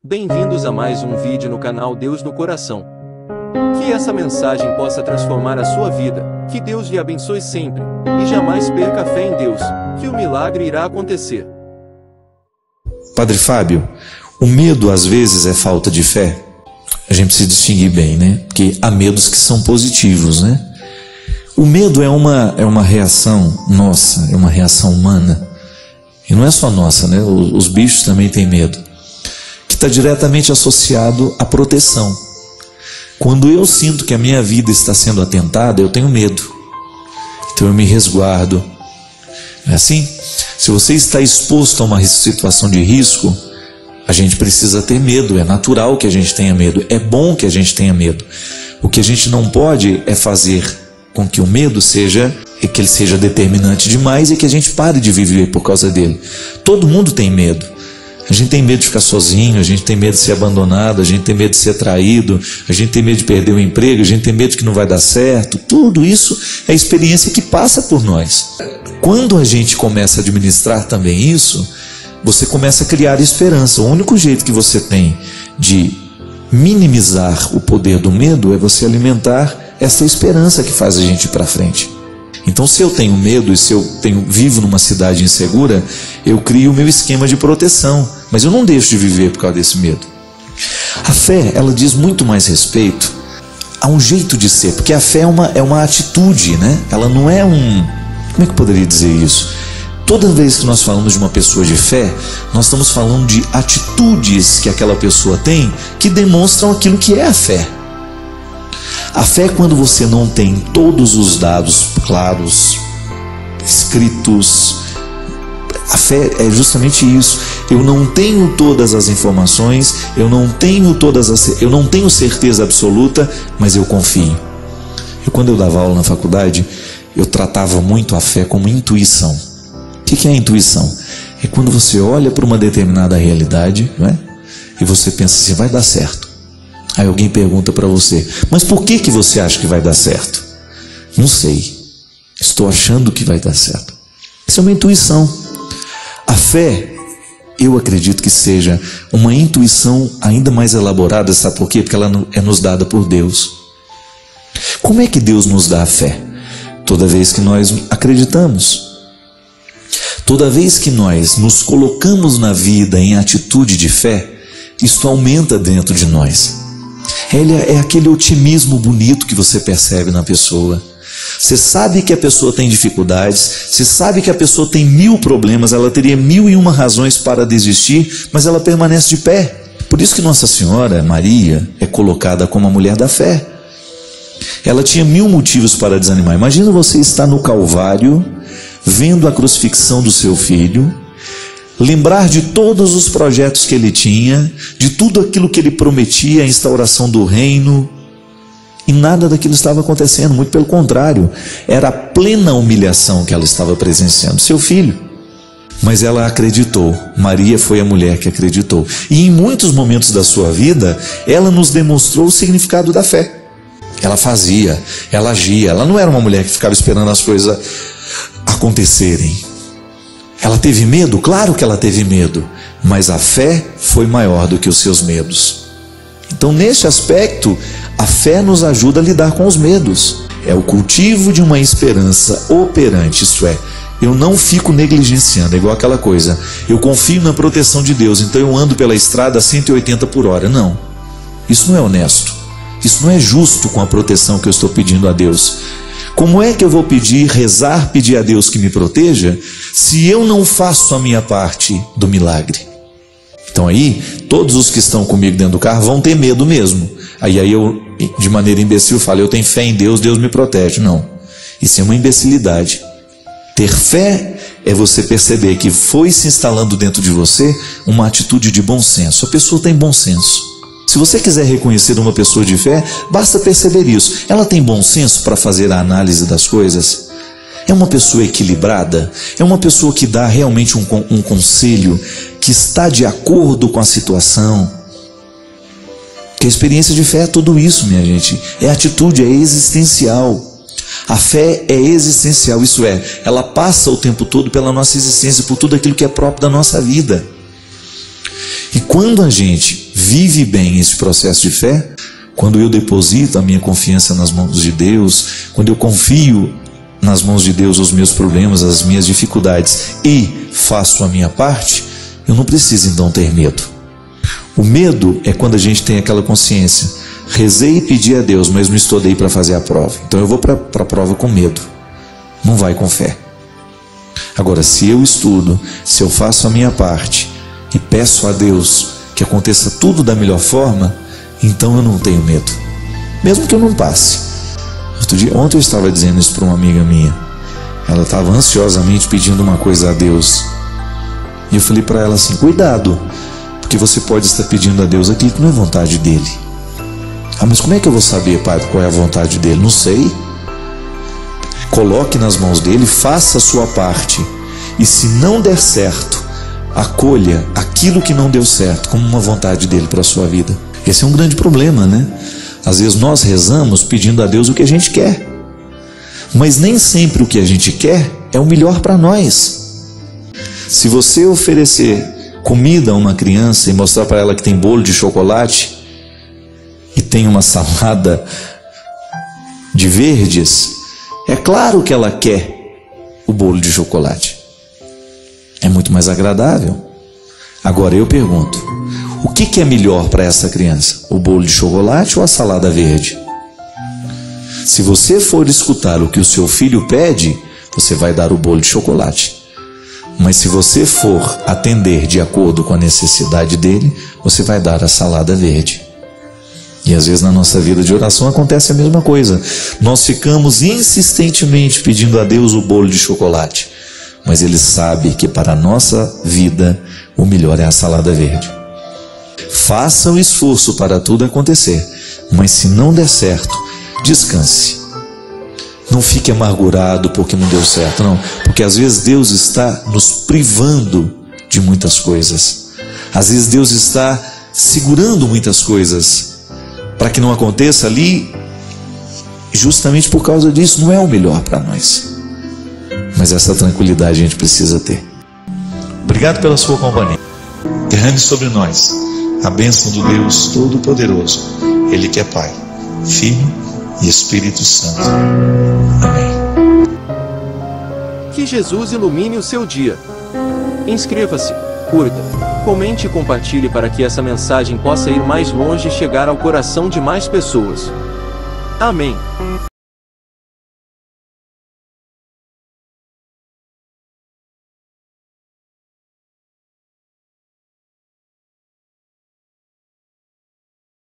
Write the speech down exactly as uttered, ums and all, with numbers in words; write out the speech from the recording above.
Bem-vindos a mais um vídeo no canal Deus no Coração. Que essa mensagem possa transformar a sua vida, que Deus lhe abençoe sempre, e jamais perca a fé em Deus, que o milagre irá acontecer. Padre Fábio, o medo às vezes é falta de fé? A gente precisa distinguir bem, né? Porque há medos que são positivos, né? O medo é uma, é uma reação nossa, é uma reação humana. E não é só nossa, né? Os, os bichos também têm medo. Que está diretamente associado à proteção. Quando eu sinto que a minha vida está sendo atentada, eu tenho medo. Então eu me resguardo. Não é assim? Se você está exposto a uma situação de risco, a gente precisa ter medo. É natural que a gente tenha medo. É bom que a gente tenha medo. O que a gente não pode é fazer com que o medo seja, e que ele seja determinante demais e que a gente pare de viver por causa dele. Todo mundo tem medo. A gente tem medo de ficar sozinho, a gente tem medo de ser abandonado, a gente tem medo de ser traído, a gente tem medo de perder o emprego, a gente tem medo de que não vai dar certo. Tudo isso é experiência que passa por nós. Quando a gente começa a administrar também isso, você começa a criar esperança. O único jeito que você tem de minimizar o poder do medo é você alimentar essa esperança que faz a gente ir para frente. Então, se eu tenho medo e se eu tenho, vivo numa cidade insegura, eu crio o meu esquema de proteção, mas eu não deixo de viver por causa desse medo. A fé, ela diz muito mais respeito a um jeito de ser, porque a fé é uma, é uma atitude, né? Ela não é um... Como é que eu poderia dizer isso? Toda vez que nós falamos de uma pessoa de fé, nós estamos falando de atitudes que aquela pessoa tem que demonstram aquilo que é a fé. A fé é quando você não tem todos os dados claros, escritos. A fé é justamente isso. Eu não tenho todas as informações, eu não tenho todas as, eu não tenho certeza absoluta, mas eu confio. E quando eu dava aula na faculdade, eu tratava muito a fé como intuição. O que é a intuição? É quando você olha para uma determinada realidade, não é? E você pensa assim, vai dar certo. Aí alguém pergunta para você, mas por que que você acha que vai dar certo? Não sei, estou achando que vai dar certo. Isso é uma intuição. A fé, eu acredito que seja uma intuição ainda mais elaborada, sabe por quê? Porque ela é nos dada por Deus. Como é que Deus nos dá a fé? Toda vez que nós acreditamos. Toda vez que nós nos colocamos na vida em atitude de fé, isso aumenta dentro de nós. Ele é aquele otimismo bonito que você percebe na pessoa. Você sabe que a pessoa tem dificuldades, você sabe que a pessoa tem mil problemas, ela teria mil e uma razões para desistir, mas ela permanece de pé. Por isso que Nossa Senhora, Maria, é colocada como a mulher da fé. Ela tinha mil motivos para desanimar. Imagina você estar no Calvário, vendo a crucifixão do seu filho, lembrar de todos os projetos que ele tinha, de tudo aquilo que ele prometia, a instauração do reino, e nada daquilo estava acontecendo, muito pelo contrário, era a plena humilhação que ela estava presenciando, seu filho. Mas ela acreditou, Maria foi a mulher que acreditou, e em muitos momentos da sua vida, ela nos demonstrou o significado da fé. Ela fazia, ela agia, ela não era uma mulher que ficava esperando as coisas acontecerem. Ela teve medo? Claro que ela teve medo, mas a fé foi maior do que os seus medos. Então, neste aspecto, a fé nos ajuda a lidar com os medos. É o cultivo de uma esperança operante, isto é, eu não fico negligenciando, é igual aquela coisa, eu confio na proteção de Deus, então eu ando pela estrada a cento e oitenta por hora. Não, isso não é honesto, isso não é justo com a proteção que eu estou pedindo a Deus. Como é que eu vou pedir, rezar, pedir a Deus que me proteja, se eu não faço a minha parte do milagre? Então aí, todos os que estão comigo dentro do carro vão ter medo mesmo. Aí, aí eu, de maneira imbecil, falo, eu tenho fé em Deus, Deus me protege. Não, isso é uma imbecilidade. Ter fé é você perceber que foi se instalando dentro de você uma atitude de bom senso. A pessoa tem bom senso. Se você quiser reconhecer uma pessoa de fé, basta perceber isso. Ela tem bom senso para fazer a análise das coisas? É uma pessoa equilibrada? É uma pessoa que dá realmente um, um conselho que está de acordo com a situação? Porque a experiência de fé é tudo isso, minha gente. É atitude, é existencial. A fé é existencial, isso é, ela passa o tempo todo pela nossa existência, por tudo aquilo que é próprio da nossa vida. E quando a gente vive bem esse processo de fé, quando eu deposito a minha confiança nas mãos de Deus, quando eu confio nas mãos de Deus os meus problemas, as minhas dificuldades e faço a minha parte, eu não preciso então ter medo. O medo é quando a gente tem aquela consciência: rezei e pedi a Deus, mas não estudei para fazer a prova, então eu vou para a prova com medo, não vai com fé. Agora, se eu estudo, se eu faço a minha parte e peço a Deus que aconteça tudo da melhor forma, então eu não tenho medo, mesmo que eu não passe. Outro dia, ontem eu estava dizendo isso para uma amiga minha. Ela estava ansiosamente pedindo uma coisa a Deus, e eu falei para ela assim: cuidado, porque você pode estar pedindo a Deus aquilo que não é vontade dele. Ah, mas como é que eu vou saber, Padre, qual é a vontade dele? Não sei. Coloque nas mãos dele, faça a sua parte, e se não der certo, acolha aquilo que não deu certo como uma vontade dele para a sua vida. Esse é um grande problema, né? Às vezes nós rezamos pedindo a Deus o que a gente quer, mas nem sempre o que a gente quer é o melhor para nós. Se você oferecer comida a uma criança e mostrar para ela que tem bolo de chocolate e tem uma salada de verdes, é claro que ela quer o bolo de chocolate. É muito mais agradável. Agora eu pergunto: o que, que é melhor para essa criança? O bolo de chocolate ou a salada verde? Se você for escutar o que o seu filho pede, você vai dar o bolo de chocolate. Mas se você for atender de acordo com a necessidade dele, você vai dar a salada verde. E às vezes na nossa vida de oração acontece a mesma coisa. Nós ficamos insistentemente pedindo a Deus o bolo de chocolate, mas Ele sabe que para a nossa vida o melhor é a salada verde. Faça o esforço para tudo acontecer, mas se não der certo, descanse. Não fique amargurado porque não deu certo, não. Porque às vezes Deus está nos privando de muitas coisas. Às vezes Deus está segurando muitas coisas para que não aconteça ali, justamente por causa disso. Não é o melhor para nós, mas essa tranquilidade a gente precisa ter. Obrigado pela sua companhia. Derrame sobre nós a bênção do Deus Todo-Poderoso, Ele que é Pai, Filho e Espírito Santo. Amém. Que Jesus ilumine o seu dia. Inscreva-se, curta, comente e compartilhe para que essa mensagem possa ir mais longe e chegar ao coração de mais pessoas. Amém.